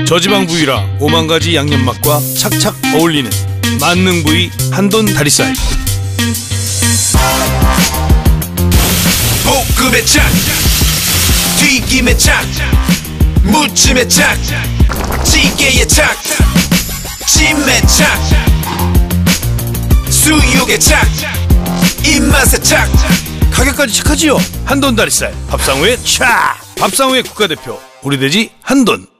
저지방 부위라 5만가지 양념맛과 착착 어울리는 만능 부위 한돈 다리살. 볶음에 짝, 튀김에 짝, 무침에 짝, 찌개에 짝, 찜에 짝, 수육에 짝, 입맛에 짝. 가격까지 착하지요. 한돈 다리살 밥상우의 촥. 밥상우의 국가대표 우리 돼지 한돈.